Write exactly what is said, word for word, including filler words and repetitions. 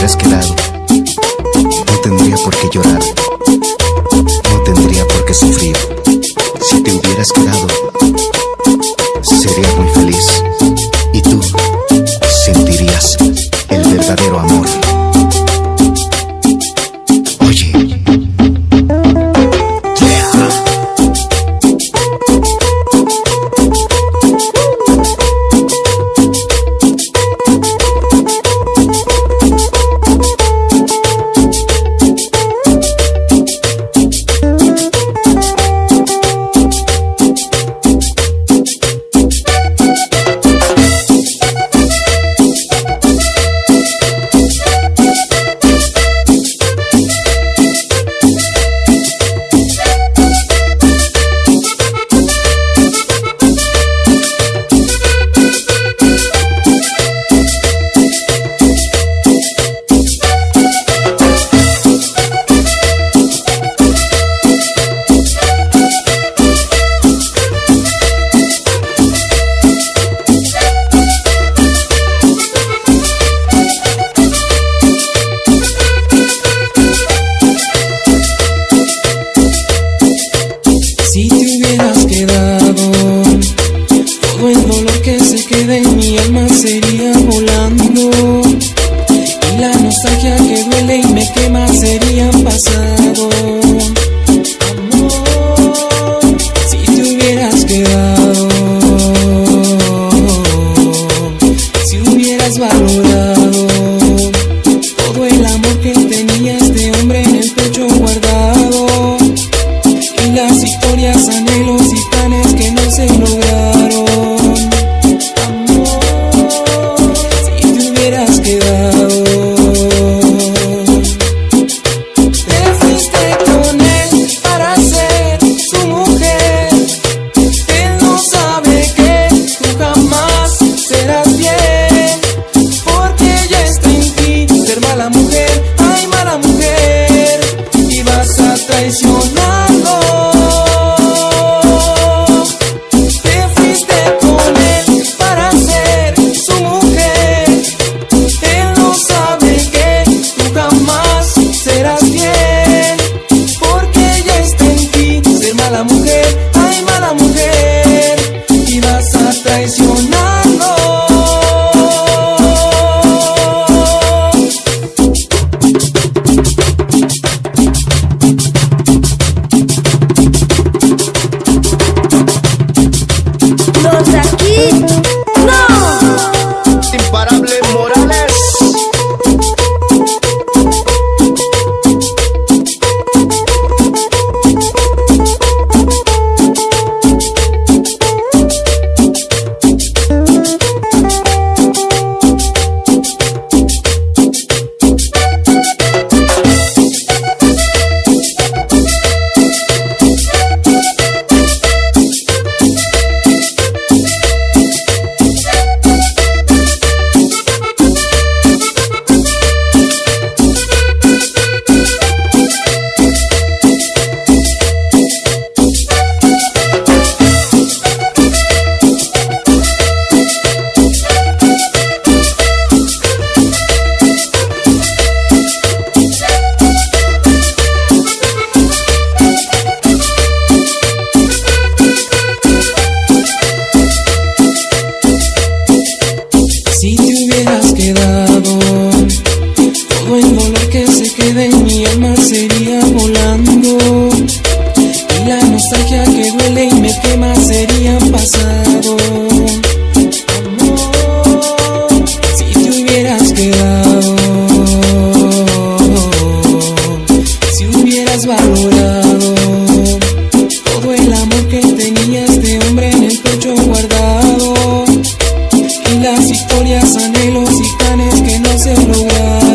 hubieras quedado, no tendría por qué llorar, no tendría por qué sufrir. Si te hubieras quedado, sería muy feliz, y tú sentirías el verdadero amor. Oye, si te hubieras quedado, todo el dolor que se queda en mi alma sería volando, y la nostalgia que duele y me quema sería pasado. Amor, si te hubieras quedado, si hubieras valorado todo el amor que tenía este hombre en el pecho guardado, y las historias, anhelos y planes que no se lograron. Amor, si te hubieras quedado, te fuiste con él para ser su mujer. Él no sabe que tú jamás serás bien, porque ella está en ti, ser mala mujer, ay mala mujer, y vas a traicionarlo. Mala mujer, ay mala mujer, y vas a traicionarlo. Los de aquí, no. Imparable Morales. Si te hubieras quedado, todo el dolor que se queda en mi alma sería volando, y la nostalgia que duele y me quema sería pasado. Amor, si te hubieras quedado, si hubieras valorado todo el amor que tenía este hombre en el pecho guardado, y las historias, anhelos y planes que no se lograron.